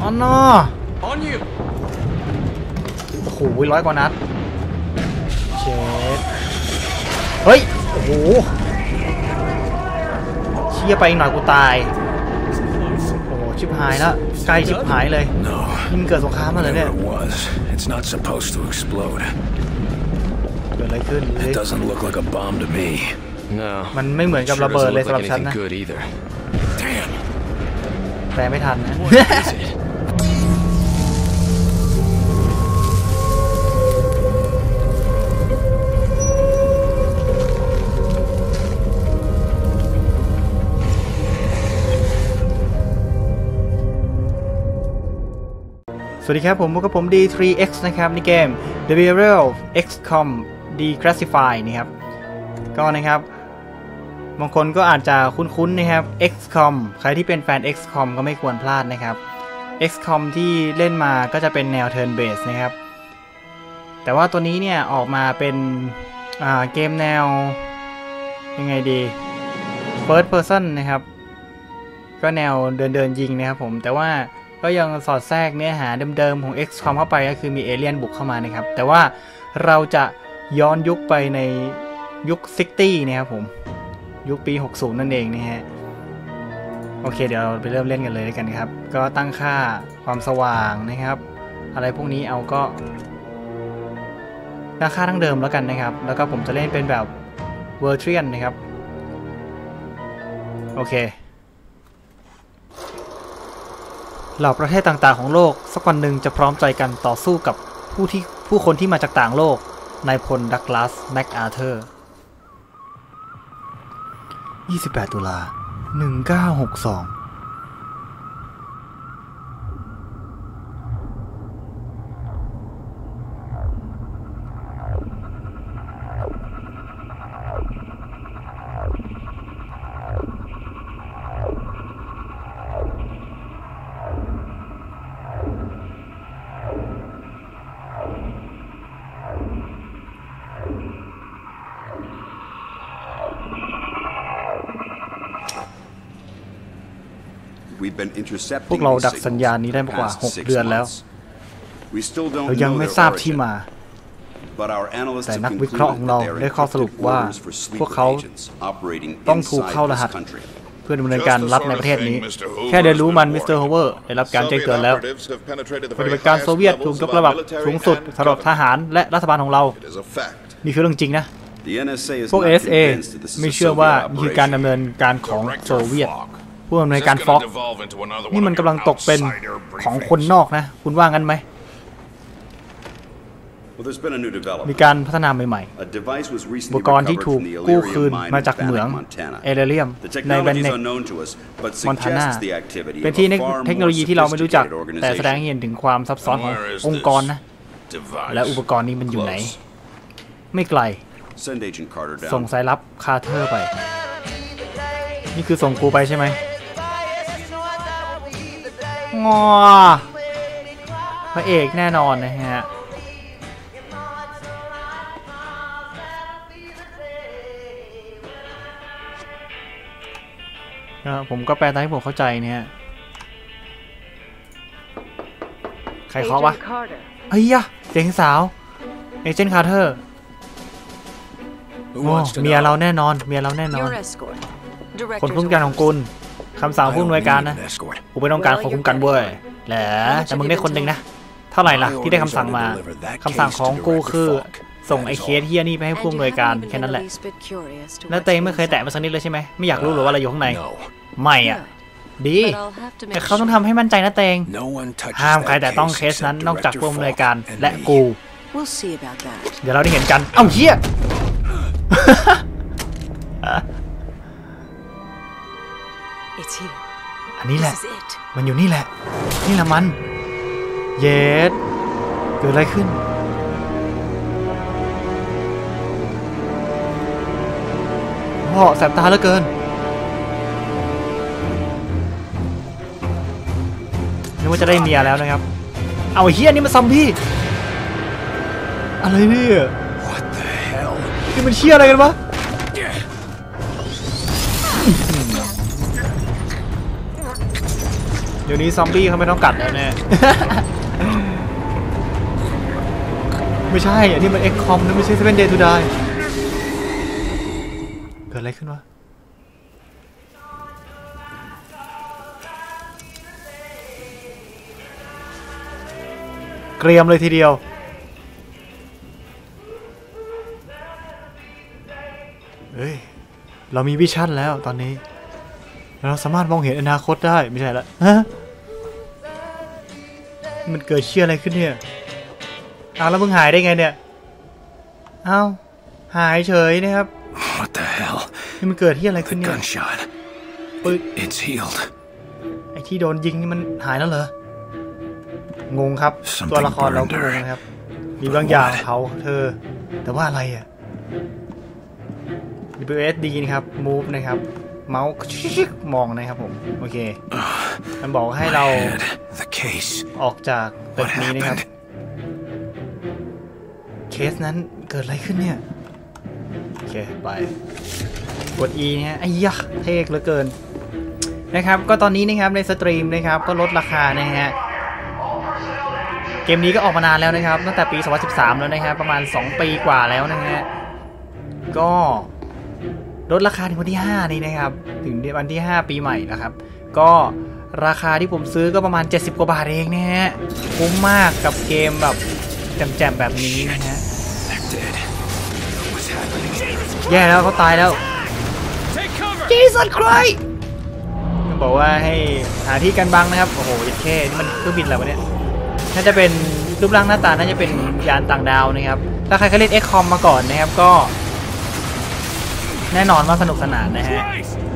อ๋อนอโอ้โห100 กว่านัดเช็ดเฮ้ยโอ้โหเชี่ยไปหน่อยกูตายโอ้ชิบหายแล้วใกล้ชิบหายเลยนี่มันเกิดสงครามมาเลยเนี่ยเกิดอะไรขึ้นมันไม่เหมือนกับระเบิดเลยสำหรับฉันนะแต่ไม่ทันนะสวัสดีครับผมพบกับผม D3X นะครับในเกม The Bureau of XCOM Declassified นะครับก็นะครับบางคนก็อาจจะคุ้นๆนะครับ XCOM ใครที่เป็นแฟน XCOM ก็ไม่ควรพลาดนะครับ XCOM ที่เล่นมาก็จะเป็นแนว Turn Based นะครับแต่ว่าตัวนี้เนี่ยออกมาเป็นเกมแนวยังไงดี First Person นะครับก็แนวเดินยิงนะครับผมแต่ว่าก็ยังสอดแทรกเนื้อหาเดิมๆของ XCOM เข้าไปก็คือมีเอเลี่ยนบุกเข้ามานะครับแต่ว่าเราจะย้อนยุคไปในยุค 60 นะครับผมยุคปี 60 นั่นเองนะฮะโอเคเดี๋ยวเราไปเริ่มเล่นกันเลยกันครับก็ตั้งค่าความสว่างนะครับอะไรพวกนี้เอาก็ตั้งค่าทั้งเดิมแล้วกันนะครับแล้วก็ผมจะเล่นเป็นแบบเวอร์เทียนนะครับโอเคเหล่าประเทศต่างๆของโลกสักวันหนึ่งจะพร้อมใจกันต่อสู้กับผู้คนที่มาจากต่างโลกนายพลดักลาสแม็กอาเธอร์28 ตุลา 1962พวกเราดักสัญญาณนี้ได้มากกว่า6 เดือนแล้วเรายังไม่ทราบที่มาแต่นักวิเคราะห์ของเราได้ข้อสรุปว่าพวกเขาต้องถูกเข้ารหัสเพื่อดำเนินการลับในประเทศนี้แค่ได้รู้มันมิสเตอร์โฮเวอร์ได้รับการแจ้งเตือนแล้วปฏิบัติการโซเวียตถูกยกระดับสูงสุดสำหรับทหารและรัฐบาลของเรานี่คือเรื่องจริงนะพวก NSA ไม่เชื่อว่านี่คือการดำเนินการของโซเวียตผู้อำนวยการฟ็อกนี่มันกำลังตกเป็นของคนนอกนะคุณว่างั้นไหมมีการพัฒนาใหม่ๆอุปกรณ์ที่ถูกกู้คืนมาจากเหมืองเอเดเรียมในแบนเน็กมอนทานาเป็นที่เทคโนโลยีที่เราไม่รู้จักแต่แสดงให้เห็นถึงความซับซ้อนขององค์กรนะและอุปกรณ์นี้มันอยู่ไหนไม่ไกลส่งสายลับคาร์เทอร์ไปนี่คือส่งกูไปใช่ไหมงอพระเอกแน่นอนนะฮะผมก็แปลตามที่ผมเข้าใจเนี่ยใครเคาะวะเฮ้ยอะเสียงสาวเอเจนต์คาร์เทอร์เมียเราแน่นอนเมียเราแน่นอนคนคุ้มกันของคุณคำสั่งผู้อำนวยการนะกูไม่ต้องการคนคุ้มกันเว้ยแหละแต่มึงได้คนหนึ่งนะเท่าไหร่ล่ะที่ได้คำสั่งมาคำสั่งของกูคือส่งไอ้เคสเฮียนี่ไปให้ผู้อำนวยการแค่นั้นแหละแล้วเต้ไม่เคยแตะมาสักนิดเลยใช่ไหมไม่อยากรู้หรือว่าอะไรอยู่ข้างในไม่อ่ะดีแต่เขาต้องทำให้มั่นใจนะเตงห้ามใครแต่ต้องเคสนั้นนอกจากผู้อำนวยการและกูเดี๋ยวเราได้เห็นกันเอ้าเฮียอันนี้แหละมันอยู่นี่แหละนี่แหละมันเย็ดเกิดอะไรขึ้นพ่อแสบตาเหลือเกินนึกว่าจะได้เมียแล้วนะครับเอาเฮียนี่มันซอมบี้อะไรเนี่ยนี่มันเชี่ยอะไรกันวะดี๋ยวนี้ซอมบี้เขาไม่ต้องกัดแล้วเนี่ย ไม่ใช่อันนี้มัน XCOM นะไม่ใช่ 7 Days to Die เกิดอะไรขึ้นวะเกรียมเลยทีเดียวเฮ้ยเรามีวิชั่นแล้วตอนนี้เราสามารถมองเห็นอนาคตได้ไม่ใช่ละฮะมันเกิดเชี่ยอะไรขึ้นเนี่ยอ้าวแล้วมึงหายได้ไงเนี่ยอ้าวหายเฉยนะครับ What the hell นี่มันเกิดที่อะไรขึ้นเนี่ย gunshot ปึ๊ก It's healed ไอ้ที่โดนยิงนี่มันหายแล้วเหรองงครับตัวละครเราก็งงนะครับมีบางอย่างเผาเธอแต่ว่าอะไรอ่ะ WSD นะครับ move นะครับเมาส์มองนะครับผมโอเคมันบอกให้เราออกจากตึกนี้นะครับเคสนั้นเกิดอะไรขึ้นเนี่ยโอเคไปกด E นะฮะไอ้ยะเท่เหลือเกินนะครับก็ตอนนี้นะครับในสตรีมนะครับก็ลดราคานะฮะเกมนี้ก็ออกมานานแล้วนะครับตั้งแต่ปี 2013 แล้วนะครับประมาณ 2 ปีกว่าแล้วนะฮะก็ลดราคาถึงวันที่ 5 นี้นะครับถึงวันที่ 5 ปีใหม่นะครับก็ราคาที่ผมซื้อก็ประมาณ70 กว่าบาทเองนะฮะคุ้มมากกับเกมแบบแจ่มๆแบบนี้นะฮะแย่แล้วเขาตายแล้ว Jesus Christ ก็บอกว่าให้หาที่กันบังนะครับโอ้โหแค่นี่มันเครื่องบินอะไรวะเนี่ยน่าจะเป็นรูปร่างหน้าตาน่าจะเป็นยานต่างดาวนะครับถ้าใครเคยเล่น XCOM มาก่อนนะครับก็แน่นอนว่าสนุกสนานนะฮะ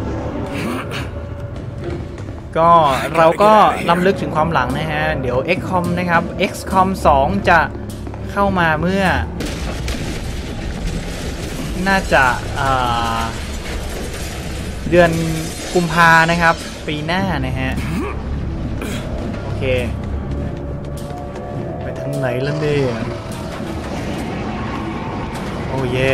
ก็เราก็ล้ำลึกถึงความหลังนะฮะเดี๋ยว XCOM นะครับ XCOM 2 จะเข้ามาเมื่อน่าจะเดือนกุมภานะครับปีหน้านะฮะโอเคไปทางไหนล่ะเนี่ยโอ้เย่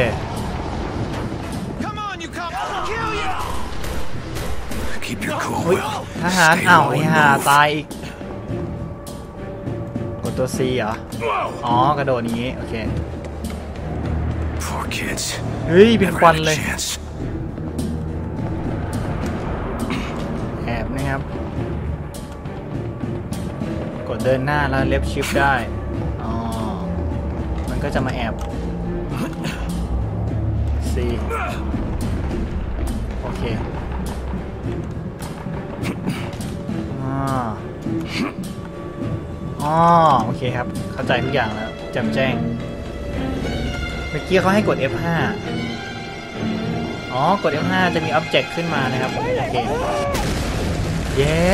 ทหารอ้าวไอ้ห่าตายอีกกดตัว C เหรออ๋อกระโดดนี้โอเคเฮ้ยเป็นควันเลยแอบนะครับกดเดินหน้าแล้วเลฟชิฟได้อ๋อมันก็จะมาแอบ C โอเคอ๋อโอเคครับเข้าใจทุกอย่างแล้วแจ่มแจ้งเมื่อกี้เขาให้กด F5 อ๋อกด F5 จะมี Object ขึ้นมานะครับโอเค Yes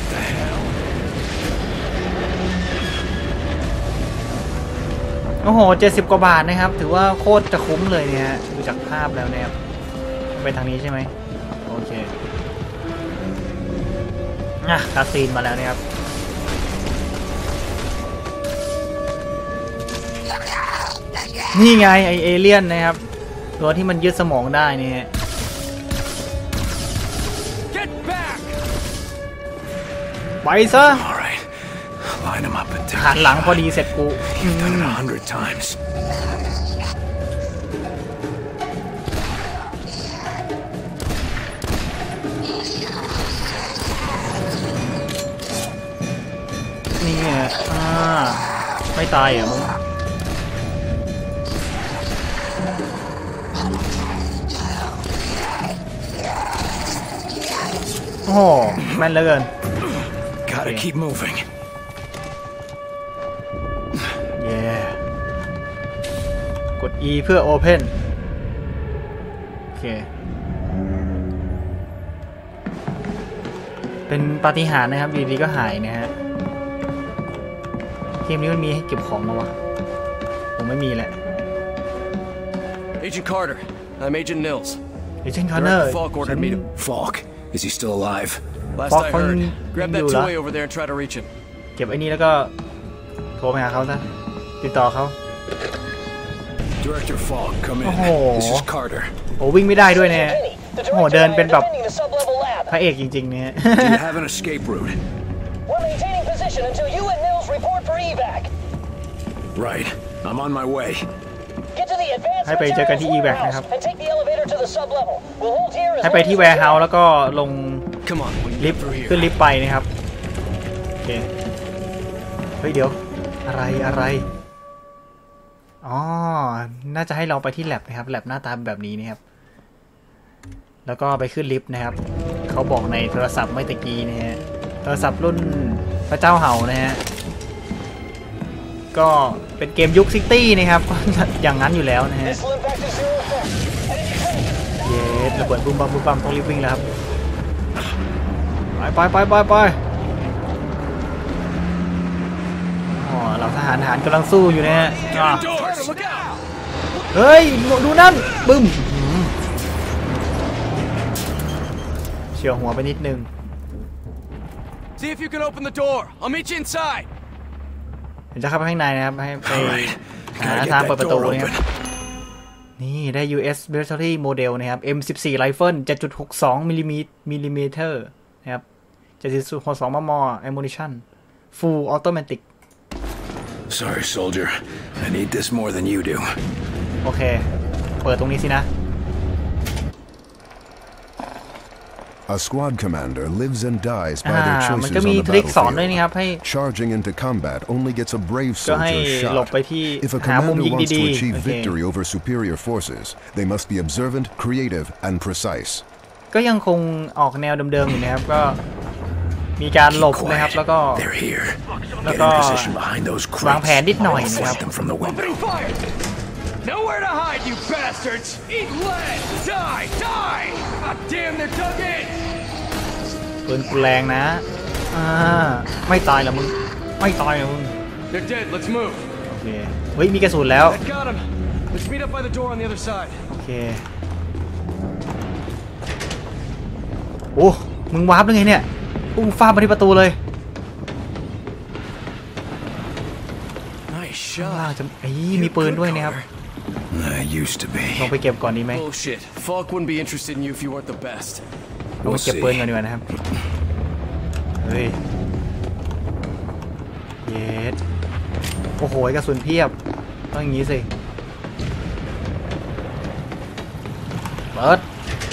โอ้โห70 กว่าบาทนะครับถือว่าโคตรจะคุ้มเลยเนี่ยดูจากภาพแล้วนะครับไปทางนี้ใช่ไหมโอเคคาซีนมาแล้วนะครับนี่ไงไอเอเลี่ยนนะครับตัวที่มันยึดสมองได้นี่ฮะไปซะหันหลังพอดีเสร็จกูนี่ไงไม่ตายเหรอมึงโอ้โหแม่นเหลือเกิน Gotta keep moving เย่กด E เพื่อ Open โอเคเป็นปาฏิหาริย์นะครับอยู่ดีก็หายนะฮะเกมนี้มันมีให้เก็บของมาวะผมไม่มีแหละ Agent Carter, I'm Agent Nils. Agent Carter Falk ordered me to. Falk, is he still alive? Last I heard, grab that two-way over there and try to reach him. เก็บไอ้นี่แล้วก็โทรไปหาเขาซะติดต่อเขา Director Falk, come in. This is Carter. โอ้วิ่งไม่ได้ด้วยเนี่ยโอ้เดินเป็นแบบพระเอกจริงๆเนี่ย Do you have an escape route? position until you and Nils report for evac. Right. I'm on my way. Get to the advanced ให้ไปเจอกันที่ evac นะครับ and take the elevator to the sublevel. We'll hold here as ให้ไปที่ warehouse แล้วก็ลง Come on, we can ลิฟ get ต์ through ขึ้น here. ลิฟต์ไปนะครับโอเคเฮ้ยเดี๋ยวอะไรอ๋อน่าจะให้เราไปที่แลบนะครับแลบหน้าตาแบบนี้นะครับแล้วก็ไปขึ้นลิฟต์นะครับเขาบอกในโทรศัพท์เมื่อตะกี้นะฮะโทรศัพท์รุ่นพระเจ้าเห่านะฮะก็เป็นเกมยุคซิตี้นะครับก็อย่างนั้นอยู่แล้วนะฮะ Missile impact is zero effect. เย้ระเบิดบุ้มบัมต้องรีบวิ่งแล้วครับไปอ๋อเราทหารกำลังสู้อยู่นะฮะ Carter, look out! เฮ้ยดูนั่นบึ้มเฉียวหัวไปนิดนึง See if you can open the door. I'll meet you inside. เดี๋ยวจะเข้าไปข้างในนะครับให้ไป Alright. หา Gotta ทาง get เปิด that ประตู door นะครับ open. นี่ได้ US Military Model นะครับ M14 Rifle 7.62 มิลลิเมตรนะครับ 7.62 มม. Ammunition Full Automatic Sorry, soldier. I need this more than you do. โอเคเปิดตรงนี้สินะ A squad commander lives and dies by their มัน choices ก็ on มี the ทริคสอนด้วย battlefield. นะครับให้ Charging into combat only gets a brave ก็ให้ soldier หลบ shot. ไปที่ If a หามุม commander ยิง wants ดี to ๆ achieve โอเค victory over superior forces, they must be observant, creative, and precise. ก็ยังคงออกแนวเดิมๆอยู่นะครับก็มีการหลบนะครับ Quiet. แล้วก็ They're here. แล้ว Get ก็ in position behind those วางแผน crates. นิดหน่อยนะครับ Flank them from the window. Opening fire! Nowhere to hide, you bastards! Eat lead! Die! Die! God damn, they're dug in! ปืนกูแรงนะไม่ตายหรอมึงไม่ตายหรอมึง They're dead. Let's move. โอเคเฮ้ยมีกระสุนแล้ว That got him. Let's meet up by the door on the other side. โอเคโอ้มึงวาร์ปได้ไงเนี่ยพุ่งฟาดมาที่ประตูเลย Nice ข้างล่าง shot. จะมีปืนด้วยนะครับ I used to ลอง be. ไปเก็บก่อนดีไหม Bullshit. Falk wouldn't be interested in you if you weren't the best. ลองไป We'll เก็บ see. ปืนก่อนดีกว่านะครับเฮ้ยเย็ดโอ้โหกระสุนเพียบต้องอย่างนี้สิเปิด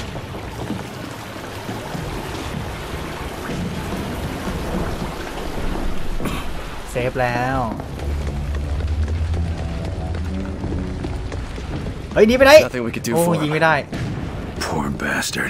เซฟแล้วเฮ้ยหนีไปไหน Nothing we could do โอ้ for ยิง him. ไม่ได้ Poor bastard.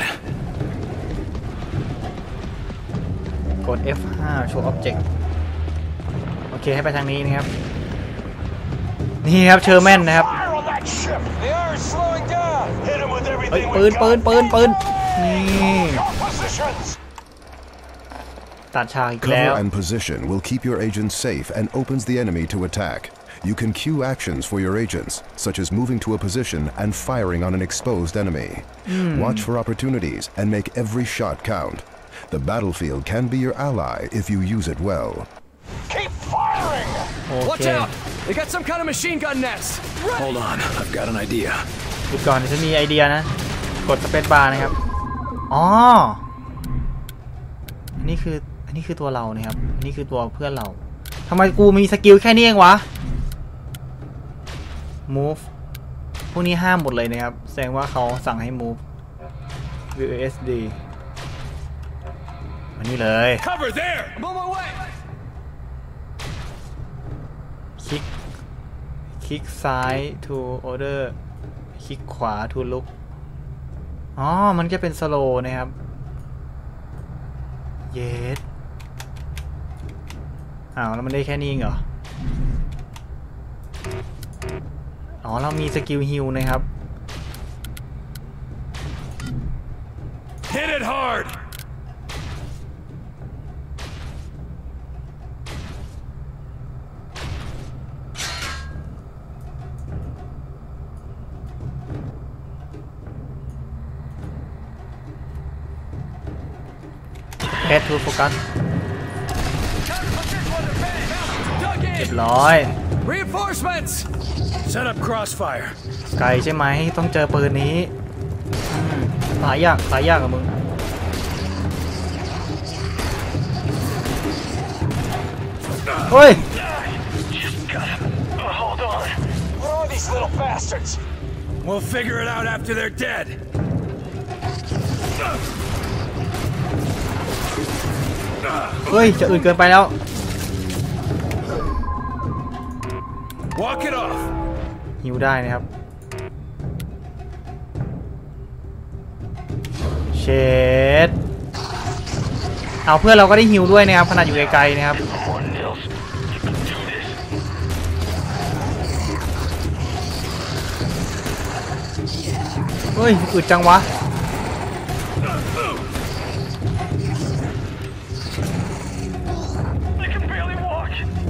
กด F5 Show Object โอเคให้ไปทางนี้นะครับนี่ครับเชอร์แมนนะครับ Fire on that ship. They are slowing down. Hit them with เฮ้ย everything ปืน we've ปืน got. ปืนนี่ Your positions. ตัดฉากอีกแล้ว Cover and position will keep your agents safe and opens the enemy to attack. You can cue actions for your agents, such as moving to a position and firing on an exposed enemy. Watch for opportunities and make every shot count. The battlefield can be your ally if you use it well. Keep firing. โอ Watch เค out! They got some kind of machine gun nest. Hold on. I've got an idea. หยุดก่อนฉันมีไอเดียนะกดสเปซบาร์นะครับอ๋ออันนี้คือตัวเรานะครับอันนี้คือตัวเพื่อนเราทำไมกูมีสกิลแค่นี้เองวะ move พวกนี้ห้ามหมดเลยนะครับแสดงว่าเขาสั่งให้ move WSD มานี่เลย Cover there! I'm on my way. คลิกซ้าย to order คลิกขวา to look อ๋อมันจะเป็น slow นะครับเยสแล้วมันได้แค่นี้เหรออ๋อเรามีสกิลฮิลนะครับ Hit it hard! Head to focus Dug เรียบ in. ร้อย Reinforcements. Set up crossfire. ไกลใช่ไหมต้องเจอปืนนี้ตายยากกับมึงเฮ้ย Hold on. Where are these little bastards? We'll figure it out after they're dead. เฮ้ยจะอื่นเกินไปแล้ว Walk it off. หิวได้นะครับเชดเอาเพื่อนเราก็ได้หิวด้วยนะครับขนาดอยู่ไกลๆนะครับเฮ้ยอึดจังวะ I can barely walk.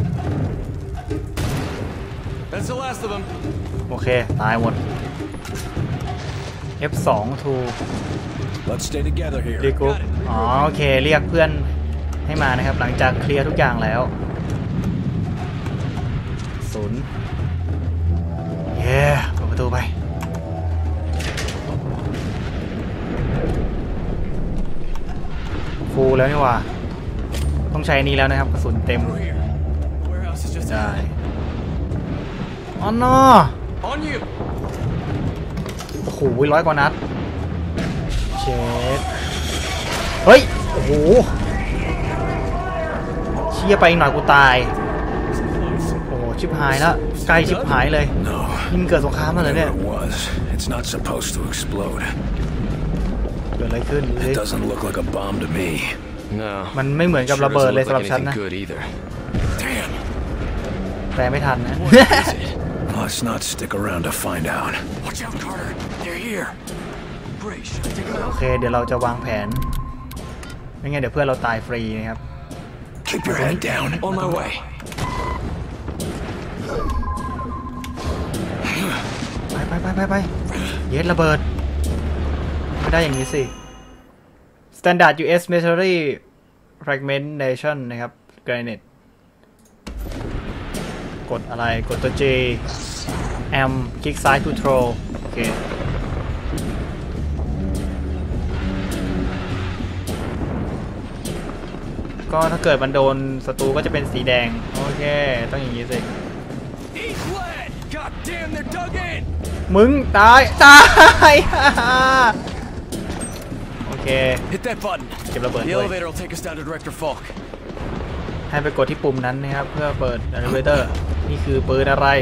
That's the last of them. โอเคตายหมด F2 to Let's stay together here. ดีกรุ๊ปอ๋อโอเคเรียกเพื่อนให้มานะครับหลังจากเคลียร์ทุกอย่างแล้ว0เย้เปิดประตูไปฟูแล้วนี่ว่าต้องใช้นี้แล้วนะครับกระสุนเต็ม We're here. The warehouse is just ได้ ahead. อ๋อ no On you. โอ้โห100 กว่านัดเช็ดเฮ้ยโอ้โหเชี่ยไปอีกหน่อยกูตายโอ้โหชิบหายแล้วใกล้ชิบหายเลย No. นี่มันเกิดสงครามมาเหรอเนี่ย Whatever it was, it's not supposed to explode. เกิดอะไรขึ้นดูสิ It doesn't look like a bomb to me. No. มันไม่เหมือนกับระเบิดเลยสำหรับฉันนะ Good either. Damn. แปลไม่ทันนะ Let's not stick around to find out. Watch out, Carter. They're here. Brace. Take them โอ out. เคเดี๋ยวเราจะวางแผนไม่งั้นเดี๋ยวเพื่อนเราตายฟรีนะครับ Keep your head down. On my way. ไปเย็ดระเบิดไม่ได้อย่างนี้สิ Standard US Military Fragmentation นะครับ Granite กดอะไรกดตัว J M คลิกซ้าย to throw โอเคก็ถ้าเกิดมันโดนศัตรูก็จะเป็นสีแดงโอเคต้องอย่างนี้สิ Eat lead. God damn, they're dug in. มึงตาย โอเค Hit that button. เก็บระเบิด The ด้วย elevator will take us down to Director Falk. ให้ไปกดที่ปุ่มนั้นนะครับเพื่อเปิด elevator นี่คือปืนอะไร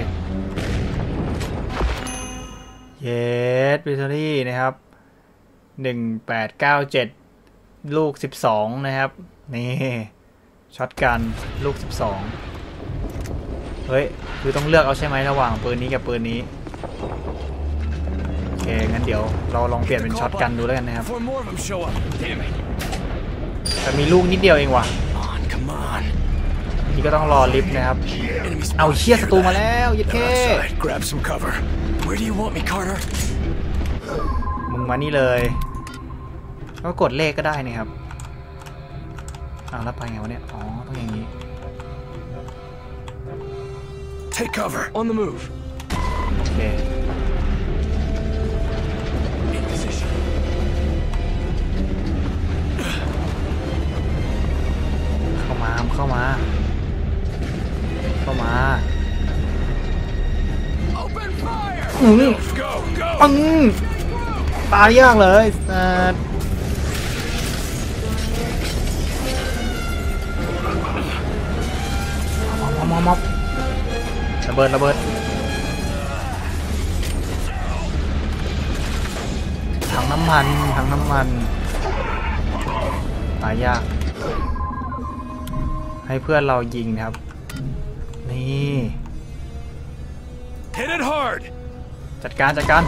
เยสแบตเตอรี่นะครับ1897ลูก12นะครับนี่ช็อตกันลูก12เฮ้ยคือต้องเลือกเอาใช่ไหมระหว่างปืนนี้กับปืนนี้โอเคงั้นเดี๋ยวเราลองเปลี่ยนเป็นช็อตกันดูแล้วกันนะครับ Before more of them show up. Damn it. แต่มีลูกนิดเดียวเองว่ะ Come on. นี่ก็ต้องรอลิฟต์นะครับ Enemy เอา spotted เชี่ย here. ศัตรูมาแล้วยัด They're เข้ outside. Grab some cover. Where do you want me, Carter? มึงมานี่เลยก็กดเลขก็ได้นะครับอ้าวแล้วไปไงวะเนี่ยอ๋อต้องอย่างนี้ Take cover. On the move. โอเค In position. เข้ามา Open fire. Go, go. ปึ้งตายยากเลยมอบระเบิดถังน้ำมันตายยากให้เพื่อนเรายิงนะครับนี่ Hit it hard. จัดการ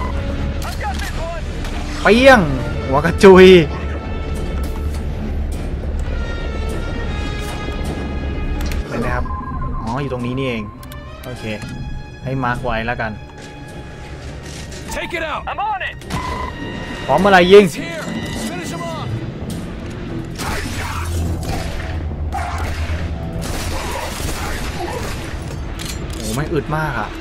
เปี้ยงหัวกระจุยเห็นไหมครับอ๋ออยู่ตรงนี้นี่เองโอเคให้มาร์คไว้แล้วกัน Take it out. I'm on it. พร้อมเมื่อไหร่ยิง It's here. Finish him off. โอ้ไม่อึดมากอ่ะ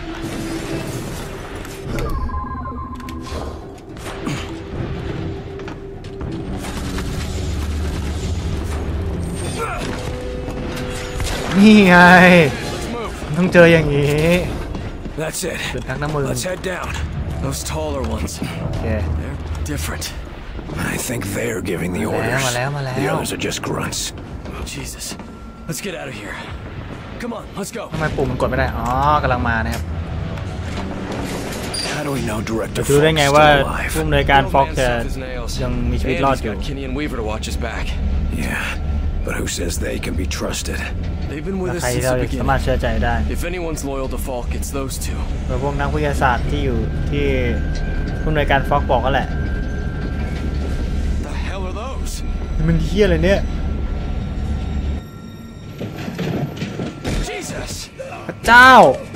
นี่ไงต้องเจออย่างนี้ That's it. จุดพักน้ำมือ Let's head down. Those taller ones. โอเค They're different. I think they're giving the orders. มาแล้ว The others are just grunts. Oh, Jesus. Let's get out of here. Come on, let's go. ทำไมปุ่มมันกดไม่ได้อ๋อกำลังมานะครับ How do we know Director ดูได้ Falk's ไง still ว่า alive? ผู้อำนวยการ The old ฟ็อก man จะ stuffed his nails. ยังมีชีวิตรอด And อ he's ยู่ got Kinney and Weaver to watch us back. Yeah, but who says they can be trusted? They've been with และ us ใคร since ที่เรา the สามารถ beginning. เชื่อใจได้ If anyone's loyal to Falk, it's those two. โดยพวกนักวิทยาศาสตร์ที่อยู่ที่ผู้อำนวยการฟ็อกบอกก็แหละ The hell are those? มันเหี้ยอะไรเนี่ย Jesus! พระเจ้า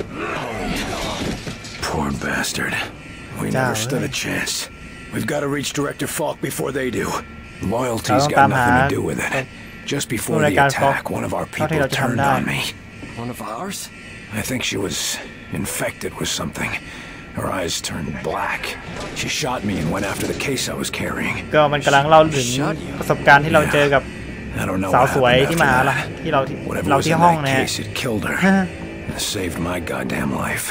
Poor bastard. We Damn, never stood a really? chance. We've got to reach Director Falk before they do. Loyalty's Tao got tam nothing hả? to do with it. Just before ผู้อำนวย the การฟ็อก attack, one of our เท่าที่ people เราจะ turned ทำได้ on me. One of ours? I think she was infected with something. Her eyes turned black. She shot me and went after the case I was carrying. ก็มันกำลังเล่าถึงประสบการณ์ที่เราเจอกับ I don't know สาว what สวย happened ที่ after มาละ that. ที่เรา Whatever เรา was ที่ in ห้อง that นะฮะ case, it killed her. It saved my goddamn life.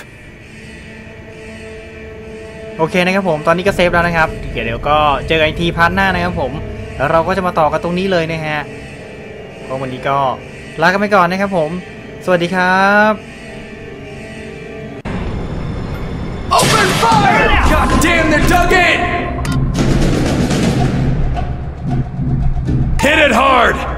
โอเคนะครับผมตอนนี้ก็เซฟแล้วนะครับเดี๋ยวก็เจอกันอีกทีพาร์ทหน้านะครับผมแล้วเราก็จะมาต่อกันตรงนี้เลยนะฮะก็วันนี้ก็ลากันไปก่อนนะครับผมสวัสดีครับ Open fire! God damn, they're dug in! Hit it hard!